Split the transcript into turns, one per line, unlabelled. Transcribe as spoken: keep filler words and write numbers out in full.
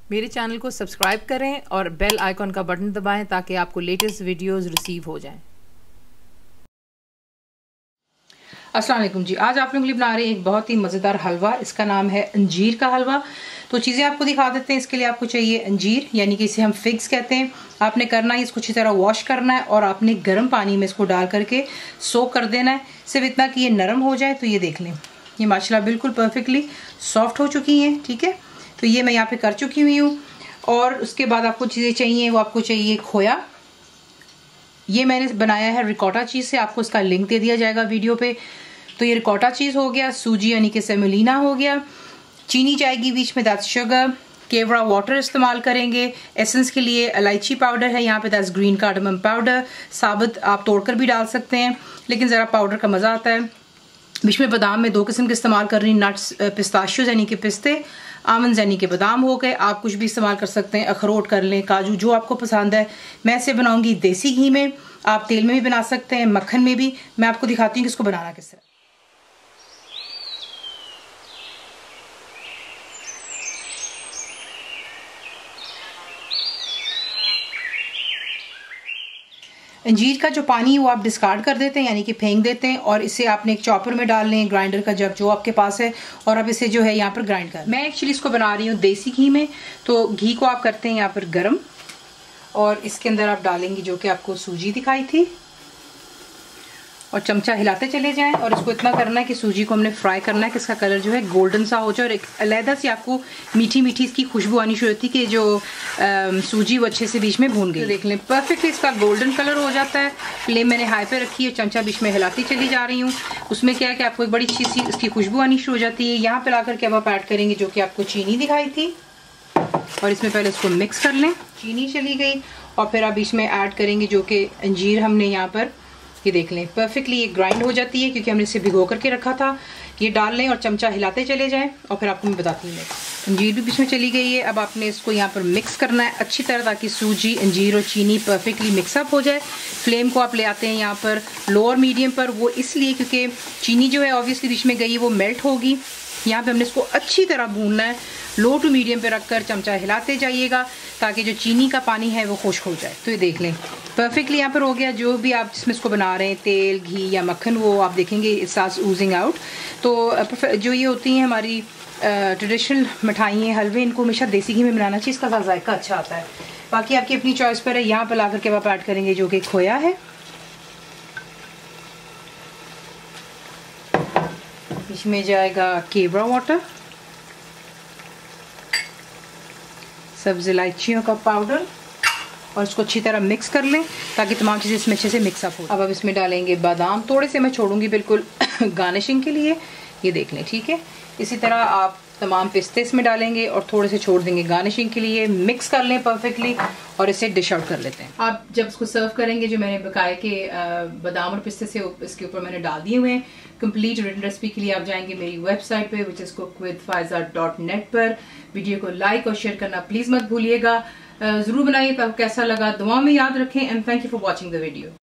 मेरे चैनल को सब्सक्राइब करें और बेल आइकॉन का बटन दबाएं ताकि आपको लेटेस्ट वीडियोस रिसीव हो जाएं।
अस्सलाम वालेकुम जी, आज आप लोगों के लिए बना रहे हैं एक बहुत ही मज़ेदार हलवा। इसका नाम है अंजीर का हलवा। तो चीज़ें आपको दिखा देते हैं। इसके लिए आपको चाहिए अंजीर, यानी कि इसे हम फिग्स कहते हैं। आपने करना है इसको अच्छी तरह वॉश करना है और आपने गर्म पानी में इसको डाल करके सोक कर देना है, सिर्फ इतना कि ये नरम हो जाए। तो ये देख लें, ये माशाल्लाह बिल्कुल परफेक्टली सॉफ्ट हो चुकी हैं। ठीक है, तो ये मैं यहाँ पे कर चुकी हुई हूँ। और उसके बाद आपको चीज़ें चाहिए, वो आपको चाहिए खोया। ये मैंने बनाया है रिकॉटा चीज़ से, आपको इसका लिंक दे दिया जाएगा वीडियो पे। तो ये रिकॉटा चीज़ हो गया, सूजी यानी कि सेमोलिना हो गया, चीनी जाएगी बीच में, दैट्स शुगर, केवड़ा वाटर इस्तेमाल करेंगे। एसेंस के लिए इलायची पाउडर है यहाँ पे, दैट्स ग्रीन कार्डमम पाउडर। साबुत आप तोड़कर भी डाल सकते हैं, लेकिन ज़रा पाउडर का मज़ा आता है। बीच में बादाम में दो किस्म के इस्तेमाल कर रही, नट्स पिस्ताशियोज यानी कि पिस्ते, आमंड यानी कि बादाम हो गए। आप कुछ भी इस्तेमाल कर सकते हैं, अखरोट कर लें, काजू, जो आपको पसंद है। मैं इसे बनाऊंगी देसी घी में, आप तेल में भी बना सकते हैं, मक्खन में भी। मैं आपको दिखाती हूँ कि इसको बनाना किस तरह। अंजीर का जो पानी वो आप डिस्कार्ड कर देते हैं, यानी कि फेंक देते हैं, और इसे आपने एक चॉपर में डाल लें, ग्राइंडर का जग जो आपके पास है, और अब इसे जो है यहाँ पर ग्राइंड कर। मैं एक्चुअली इसको बना रही हूँ देसी घी में। तो घी को आप करते हैं यहाँ पर गरम, और इसके अंदर आप डालेंगे जो कि आपको सूजी दिखाई थी, और चमचा हिलाते चले जाएं। और इसको इतना करना है कि सूजी को हमने फ्राई करना है कि इसका कलर जो है गोल्डन सा हो जाए, और एक अलहदा सी आपको मीठी मीठी इसकी खुशबू आनी शुरू होती है कि जो आ, सूजी वो अच्छे से बीच में भून गई। तो देख लें परफेक्टली इसका गोल्डन कलर हो जाता है। फ्लेम मैंने हाई पे रखी है, चमचा बीच में हिलाती चली जा रही हूँ। उसमें क्या है कि आपको एक बड़ी अच्छी सी इसकी खुशबू आनी शुरू हो जाती है। यहाँ पर ला करके अब आप ऐड करेंगे जो कि आपको चीनी दिखाई थी, और इसमें पहले इसको मिक्स कर लें। चीनी चली गई, और फिर आप बीच में ऐड करेंगे जो कि अंजीर हमने यहाँ पर, ये देख लें परफेक्टली ये ग्राइंड हो जाती है क्योंकि हमने इसे भिगो करके रखा था। ये डाल लें और चमचा हिलाते चले जाएं, और फिर आपको मैं बताती हूँ। अंजीर भी बीच में चली गई है। अब आपने इसको यहाँ पर मिक्स करना है अच्छी तरह, ताकि सूजी, अंजीर और चीनी परफेक्टली मिक्सअप हो जाए। फ्लेम को आप ले आते हैं यहाँ पर लोअर मीडियम पर, वो इसलिए क्योंकि चीनी जो है ऑब्वियसली बीच में गई, वो मेल्ट होगी। यहाँ पे हमने इसको अच्छी तरह भूनना है, लो टू मीडियम पे रखकर चमचा हिलाते जाइएगा ताकि जो चीनी का पानी है वो खुश्क हो जाए। तो ये देख लें परफेक्टली यहाँ पर हो गया। जो भी आप जिसमें इसको बना रहे हैं, तेल, घी या मक्खन, वो आप देखेंगे इट स्टार्ट्स ऊजिंग आउट। तो जो ये होती हैं हमारी ट्रेडिशनल मिठाई, हलवे, इनको हमेशा देसी घी में बनाना चाहिए, इसका जायका अच्छा आता है। बाकी आपकी अपनी चॉइस पर है। यहाँ पर ला करके आप ऐड करेंगे जो कि खोया है, इसमें जाएगा केवड़ा वाटर, सब्ज़ इलायचियों का पाउडर, और इसको अच्छी तरह मिक्स कर लें ताकि तमाम चीज़ें इसमें अच्छे से मिक्सअप हो। अब अब इसमें डालेंगे बादाम, थोड़े से मैं छोड़ूंगी बिल्कुल गार्निशिंग के लिए, ये देख लें। ठीक है, इसी तरह आप तमाम पिस्ते इसमें डालेंगे और थोड़े से छोड़ देंगे गार्निशिंग के लिए। मिक्स कर लें परफेक्टली और इसे डिश आउट कर लेते हैं। आप जब इसको सर्व करेंगे, जो मैंने बकाए के बादाम और पिस्ते से इसके ऊपर मैंने डाल दिए हुए हैं। कंप्लीट रिटन रेसिपी के लिए आप जाएंगे मेरी वेबसाइट पे, which is cook with Faiza dot net पर। वीडियो को लाइक और शेयर करना प्लीज मत भूलिएगा। जरूर बनाइए, तो कैसा लगा दुआ में याद रखें, and thank you for watching the video.